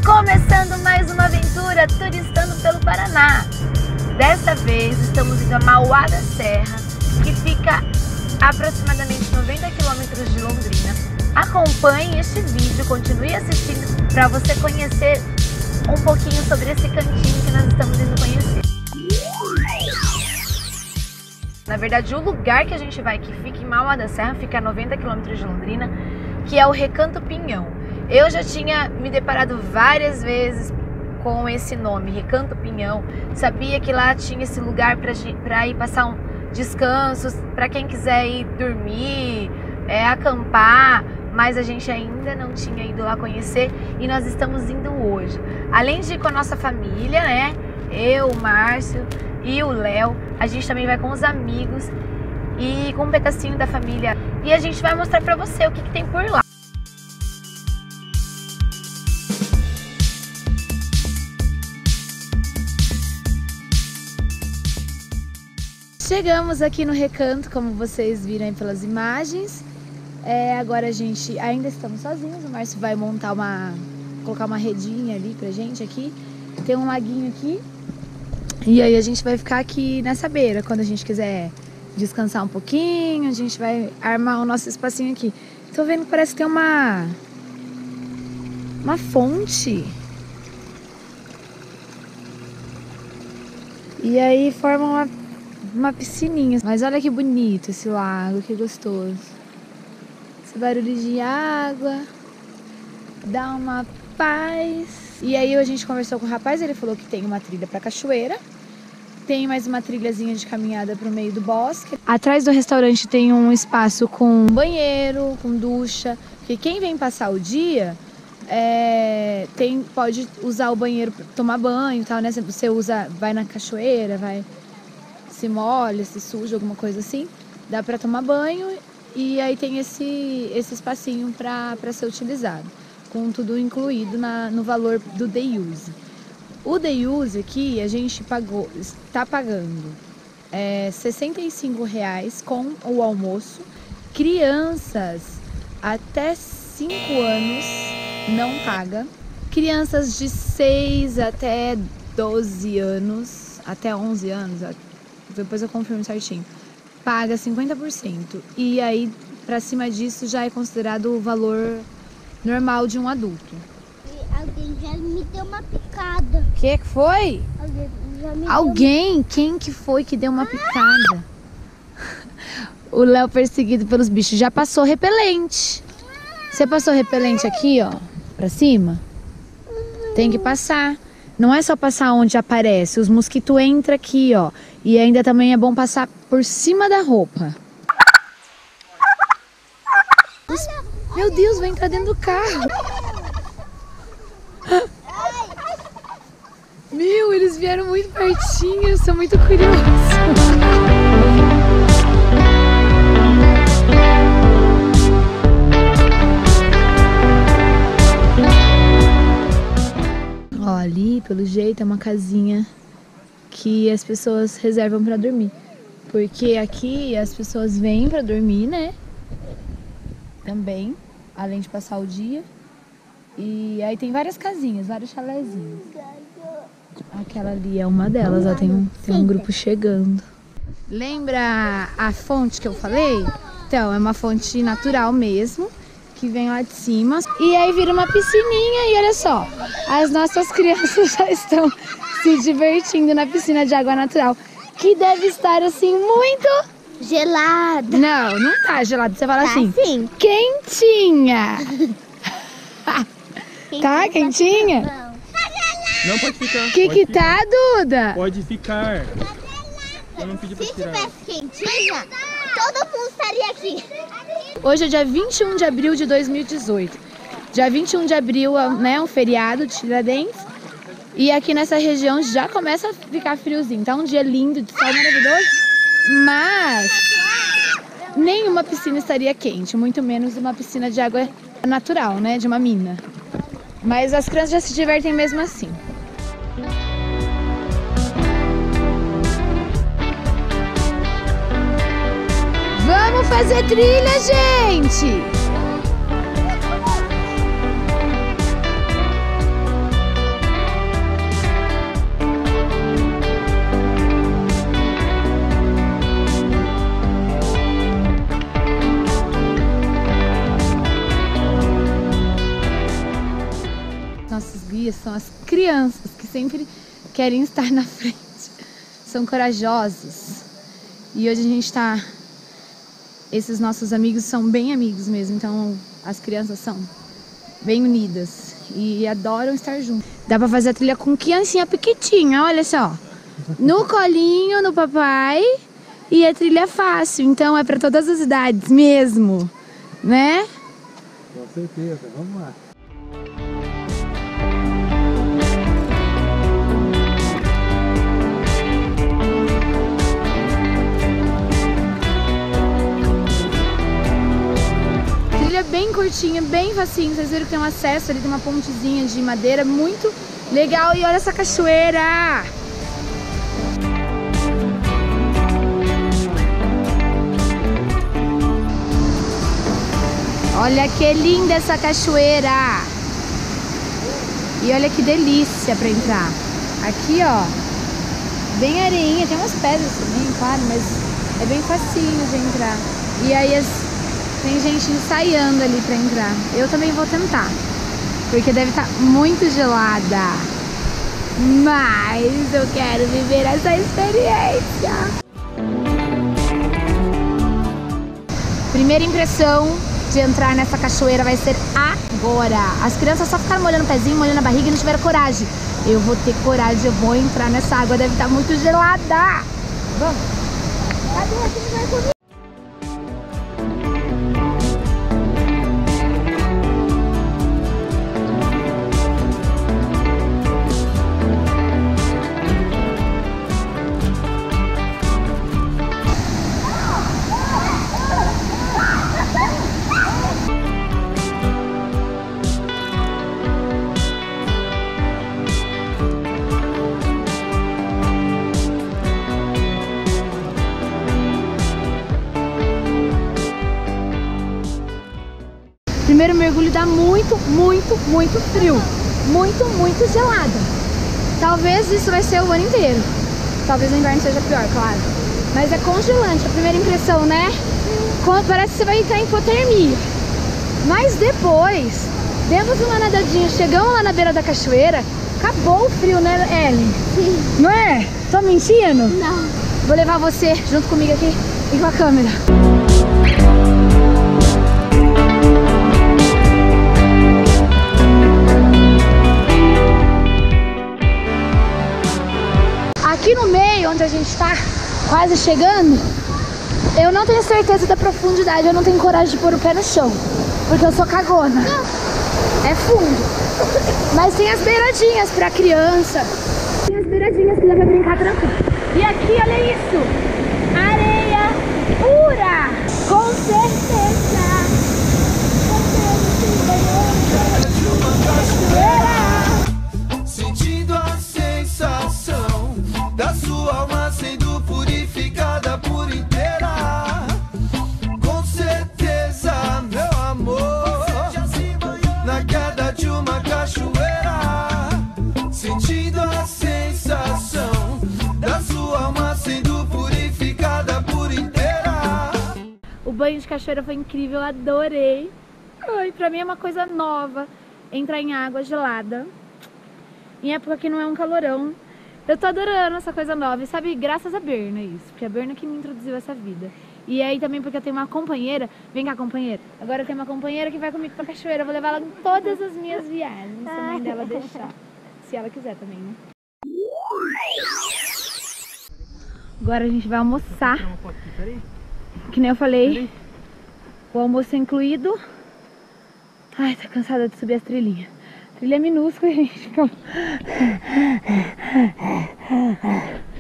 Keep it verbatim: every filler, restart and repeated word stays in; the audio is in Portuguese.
Começando mais uma aventura turistando pelo Paraná. Dessa vez estamos indo a Mauá da Serra, que fica a aproximadamente noventa quilômetros de Londrina. Acompanhe este vídeo, continue assistindo para você conhecer um pouquinho sobre esse cantinho que nós estamos indo conhecer. Na verdade, o lugar que a gente vai, que fica em Mauá da Serra, fica a noventa quilômetros de Londrina, que é o Recanto Pinhão. Eu já tinha me deparado várias vezes com esse nome, Recanto Pinhão. Sabia que lá tinha esse lugar para ir passar um descansos, para quem quiser ir dormir, é, acampar, mas a gente ainda não tinha ido lá conhecer e nós estamos indo hoje. Além de ir com a nossa família, né? Eu, o Márcio e o Léo, a gente também vai com os amigos e com um pedacinho da família. E a gente vai mostrar pra você o que, que tem por lá. Chegamos aqui no Recanto, como vocês viram aí pelas imagens. É, agora a gente ainda estamos sozinhos. O Márcio vai montar uma, colocar uma redinha ali pra gente aqui. Tem um laguinho aqui. E aí a gente vai ficar aqui nessa beira. Quando a gente quiser descansar um pouquinho, a gente vai armar o nosso espacinho aqui. Tô vendo que parece que tem uma uma fonte. E aí forma uma, uma piscininha. Mas olha que bonito esse lago, que gostoso. Esse barulho de água dá uma paz. E aí a gente conversou com o rapaz, ele falou que tem uma trilha pra cachoeira. Tem mais uma trilhazinha de caminhada pro meio do bosque. Atrás do restaurante tem um espaço com banheiro, com ducha. Porque quem vem passar o dia é, tem, pode usar o banheiro pra tomar banho e tal, né? Você usa, vai na cachoeira, vai, se molha, se suja, alguma coisa assim. Dá pra tomar banho e aí tem esse, esse espacinho pra, pra ser utilizado. Com tudo incluído na, no valor do day use. O day use aqui a gente pagou, está pagando é, sessenta e cinco reais com o almoço. Crianças até cinco anos não paga. Crianças de seis até doze anos, até onze anos, depois eu confirmo certinho, paga cinquenta por cento. E aí, para cima disso, já é considerado o valor normal de um adulto. Alguém já me deu uma picada. O que que foi? Alguém já me Alguém? Deu... Quem que foi que deu uma picada? O Léo perseguido pelos bichos. Já passou repelente. Você passou repelente aqui, ó, pra cima? Tem que passar. Não é só passar onde aparece. Os mosquitos entram aqui, ó. E ainda também é bom passar por cima da roupa. Meu Deus, vai entrar dentro do carro. Meu, eles vieram muito pertinho, eu sou muito curiosa. Ó, ali, pelo jeito, é uma casinha que as pessoas reservam pra dormir. Porque aqui as pessoas vêm pra dormir, né? Também, além de passar o dia. E aí tem várias casinhas, vários chalézinhos. Aquela ali é uma delas, ó, tem um, tem um grupo chegando. Lembra a fonte que eu falei? Então, é uma fonte natural mesmo, que vem lá de cima. E aí vira uma piscininha e olha só, as nossas crianças já estão se divertindo na piscina de água natural, que deve estar assim muito... gelada. Não, não tá gelado. Você fala Tá assim, sim. quentinha. Tá quentinha? Não. Não pode ficar. Que pode que ficar. tá, Duda? Pode ficar. Eu não pedi pra Se tirar. tivesse quentinha, todo mundo estaria aqui. Hoje é dia vinte e um de abril de dois mil e dezoito. Dia vinte e um de abril é, né, um feriado de Tiradentes. E aqui nessa região já começa a ficar friozinho. Tá um dia lindo, de sol maravilhoso. Mas nenhuma piscina estaria quente, muito menos uma piscina de água natural, né, de uma mina. Mas as crianças já se divertem mesmo assim. Vamos fazer trilha, gente! família, são as crianças que sempre querem estar na frente. São corajosos. E hoje a gente tá... Esses nossos amigos são bem amigos mesmo, então as crianças são bem unidas e adoram estar juntos. Dá pra fazer a trilha com criancinha pequitinha, olha só. No colinho, no papai, e a trilha é fácil, então é pra todas as idades mesmo, né? Com certeza, vamos lá. Trilha bem curtinha, bem facinho, vocês viram que tem um acesso ali, tem uma pontezinha de madeira muito legal. E olha essa cachoeira! Olha que linda essa cachoeira! E olha que delícia pra entrar. Aqui, ó, bem areinha, tem umas pedras também, claro, mas é bem facinho de entrar. E aí as, tem gente ensaiando ali pra entrar. Eu também vou tentar, porque deve estar muito gelada. Mas eu quero viver essa experiência. Primeira impressão de entrar nessa cachoeira vai ser agora. As crianças só ficaram molhando o pezinho, molhando a barriga e não tiveram coragem. Eu vou ter coragem, eu vou entrar nessa água, deve estar muito gelada. Vamos. Cadê? Aqui não vai comigo. Primeiro mergulho dá muito, muito, muito frio. Muito, muito gelado. Talvez isso vai ser o ano inteiro. Talvez no inverno seja pior, claro. Mas é congelante, a primeira impressão, né? Parece que você vai entrar em hipotermia. Mas depois, demos uma nadadinha, chegamos lá na beira da cachoeira, acabou o frio, né, Ellen? Sim. Não é? Tô mentindo? Não. Vou levar você junto comigo aqui e com a câmera. Aqui no meio, onde a gente tá quase chegando, eu não tenho certeza da profundidade, eu não tenho coragem de pôr o pé no chão, porque eu sou cagona. É fundo. Mas tem as beiradinhas pra criança. Tem as beiradinhas que dá pra brincar tranquilo. E aqui, olha isso! Areia pura! Com certeza! Sentindo a sensação da sua alma sendo purificada por inteira. Com certeza, meu amor, na queda de uma cachoeira. Sentindo a sensação da sua alma sendo purificada por inteira. O banho de cachoeira foi incrível, eu adorei. Ai, pra mim é uma coisa nova entrar em água gelada em época que não é um calorão. Eu tô adorando essa coisa nova. E sabe, graças a Berna isso, porque a Berna que me introduziu essa vida. E aí também porque eu tenho uma companheira. Vem cá, companheira. Agora eu tenho uma companheira que vai comigo pra cachoeira. Eu vou levar ela em todas as minhas viagens, se a mãe dela deixar. Se ela quiser também, né? Agora a gente vai almoçar. Que nem eu falei, o almoço é incluído. Ai, tô cansada de subir as trilhinhas. Trilha minúscula, gente.